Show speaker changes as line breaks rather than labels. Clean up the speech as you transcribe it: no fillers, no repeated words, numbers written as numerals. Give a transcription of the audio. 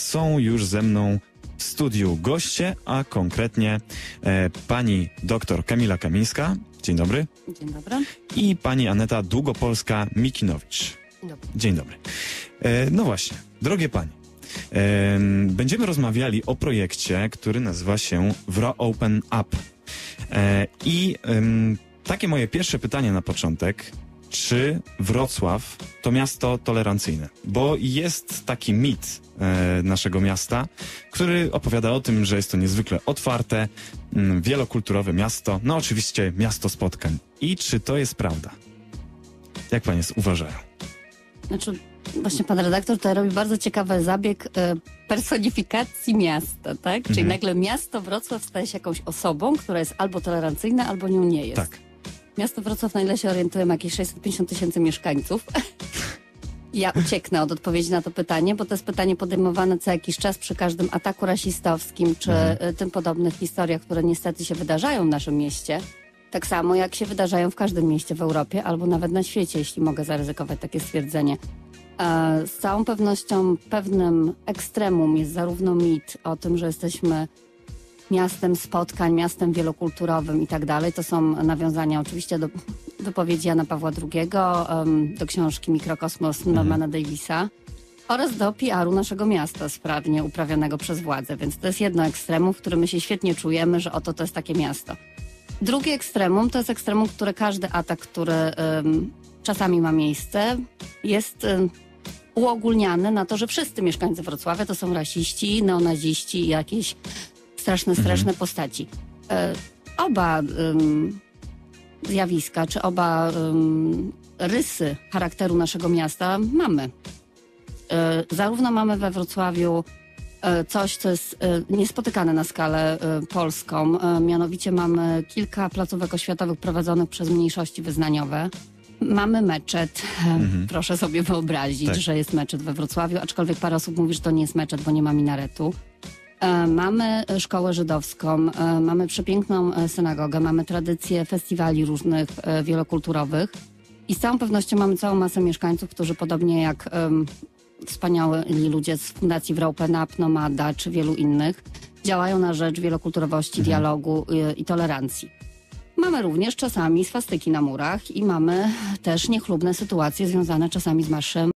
są już ze mną w studiu goście, a konkretnie pani doktor Kamila Kamińska. Dzień dobry.
Dzień dobry.
I pani Aneta Długopolska-Mikinowicz.
Dzień dobry.
Dzień dobry. No właśnie, drogie panie, będziemy rozmawiali o projekcie, który nazywa się Wro Open Up. Takie moje pierwsze pytanie na początek. Czy Wrocław to miasto tolerancyjne? Bo jest taki mit naszego miasta, który opowiada o tym, że jest to niezwykle otwarte, wielokulturowe miasto. No oczywiście miasto spotkań. I czy to jest prawda? Jak panie uważają?
Znaczy, właśnie pan redaktor tutaj robi bardzo ciekawy zabieg personifikacji miasta, tak? Czyli nagle miasto Wrocław staje się jakąś osobą, która jest albo tolerancyjna, albo nią nie jest.
Tak.
Miasto Wrocław, na ile się orientuję, ma jakieś 650 000 mieszkańców. Ja ucieknę od odpowiedzi na to pytanie, bo to jest pytanie podejmowane co jakiś czas przy każdym ataku rasistowskim, czy tym podobnych historiach, które niestety się wydarzają w naszym mieście. Tak samo jak się wydarzają w każdym mieście w Europie, albo nawet na świecie, jeśli mogę zaryzykować takie stwierdzenie. Z całą pewnością pewnym ekstremum jest zarówno mit o tym, że jesteśmy miastem spotkań, miastem wielokulturowym i tak dalej. To są nawiązania oczywiście do wypowiedzi Jana Pawła II, do książki Mikrokosmos Normana Davisa oraz do PR-u naszego miasta sprawnie uprawianego przez władzę. Więc to jest jedno ekstremum, w którym my się świetnie czujemy, że oto to jest takie miasto. Drugie ekstremum to jest ekstremum, które każdy atak, który czasami ma miejsce, jest uogólniany na to, że wszyscy mieszkańcy Wrocławia to są rasiści, neonaziści i jakieś straszne postaci. Oba zjawiska, czy oba rysy charakteru naszego miasta mamy. Zarówno mamy we Wrocławiu coś, co jest niespotykane na skalę polską. Mianowicie mamy kilka placówek oświatowych prowadzonych przez mniejszości wyznaniowe. Mamy meczet. Proszę sobie wyobrazić, że jest meczet we Wrocławiu, aczkolwiek parę osób mówi, że to nie jest meczet, bo nie ma minaretu. Mamy szkołę żydowską, mamy przepiękną synagogę, mamy tradycje festiwali różnych wielokulturowych i z całą pewnością mamy całą masę mieszkańców, którzy podobnie jak wspaniali ludzie z Fundacji Wro Open Up, Nomada czy wielu innych działają na rzecz wielokulturowości, dialogu i tolerancji. Mamy również czasami swastyki na murach i mamy też niechlubne sytuacje związane czasami z marszem